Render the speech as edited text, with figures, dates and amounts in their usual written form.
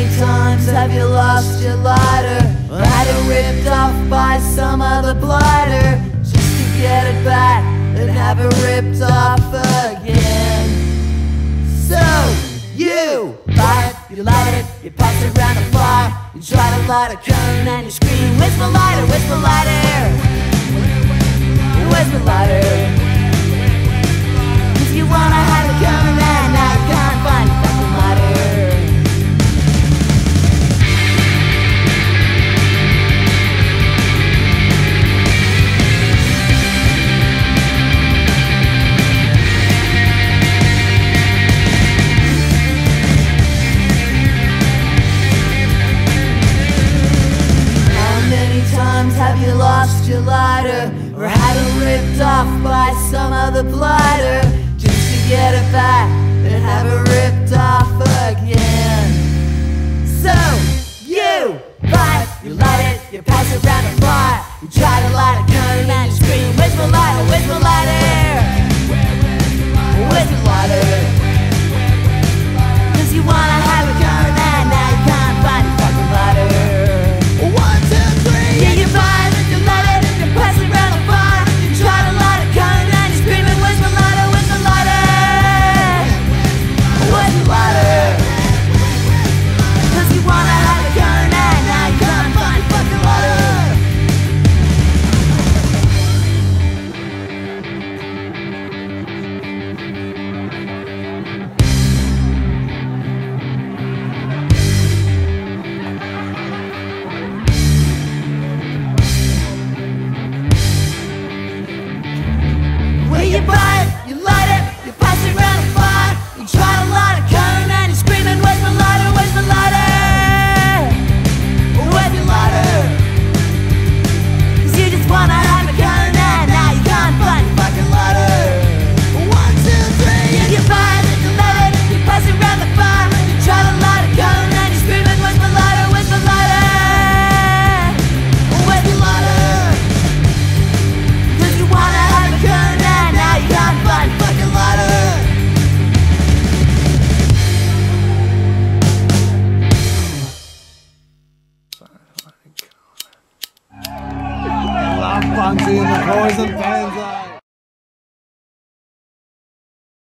times have you lost your lighter, or had it ripped off by some other blighter, just to get it back and have it ripped off again? So you buy it, you light it, you pass it around the fire, you try to light a cone and you scream, where's my lighter, where's my lighter, where's my lighter? Cause you wanna have a cone and now you can't find your fucking lighter. Have you lost your lighter, or had it ripped off by some other blighter, just to get it back and have it ripped off again? So you buy it, you light it, you pass it round the fire, you try to light a cone and you scream, where's my lighter, where's my lighter, where's my lighter? Cause you wanna have a cone and now you can't find your fucking lighter. Yeah, you buy it, you light it, you pass it round the fire, you try to light a cone and you're screaming, where's my lighter, where's my lighter, where's my lighter? Cause you wanna have a cone and now you can't find fucking lighter. You buy it, you light it, you pass it round the fire, you try to light a cone and you're screaming, where's my lighter, where's my lighter, where's your lighter? Cause you just wanna have a cone and now you can't find your fucking lighter. 1, 2, 3. Yeah, you buy it, you light it, you pass it round the fire, you try to light a cone and you're screaming, where's my lighter, where's my lighter, where's your lighter? Cause you wanna have a cone and now you can't find fucking lighter. I love Punxie the Poison Pens.